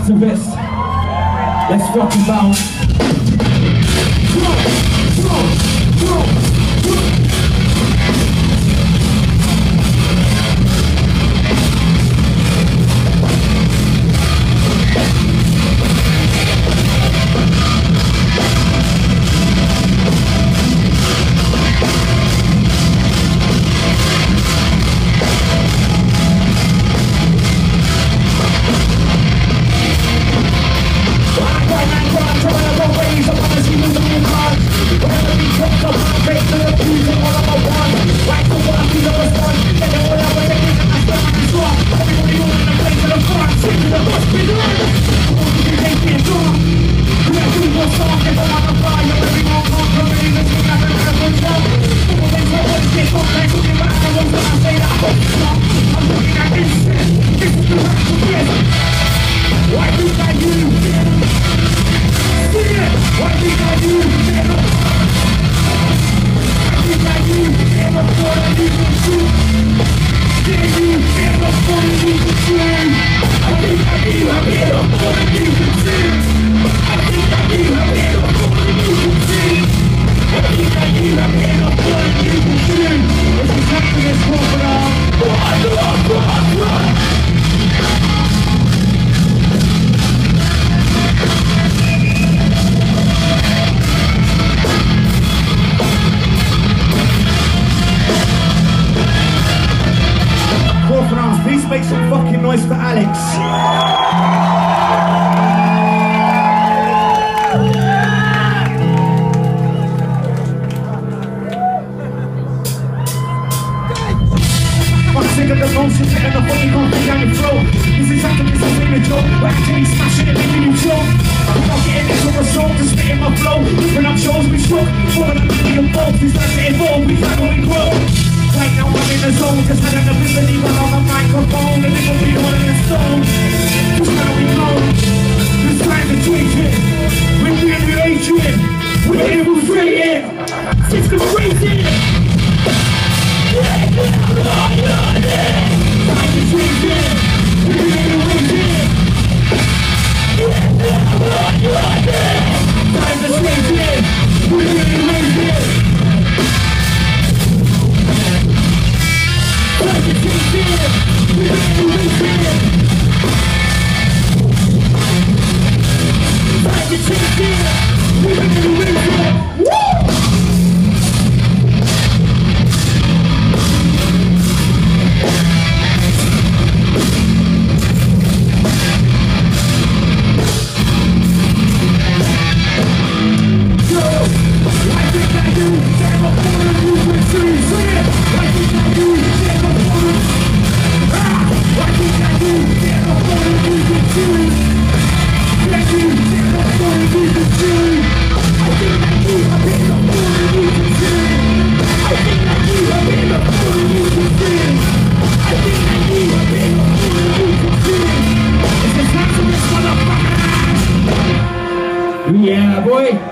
activist. Let's fucking bounce. Please make some fucking noise for Alex. I'm sick of the motion, and the funny coughing down your throat. This is activism in the joke. We're actually smashing it, making you choke. I'm not getting into a soul to spit in my flow. Different up shows we struck. More than a million volts, we start to evolve, we try to grow. Right now I'm in the zone, just had an ability but on the microphone, and it will be all in the stone. Just how we know, it's time to change it. We're reiterating, we're infiltrating, system raising. Time to change it, we're reiterating. Time to change it, we're reiterating. Time to change it, we're reiterating. Time to change it, we're reiterating. Woo! Yeah, boy.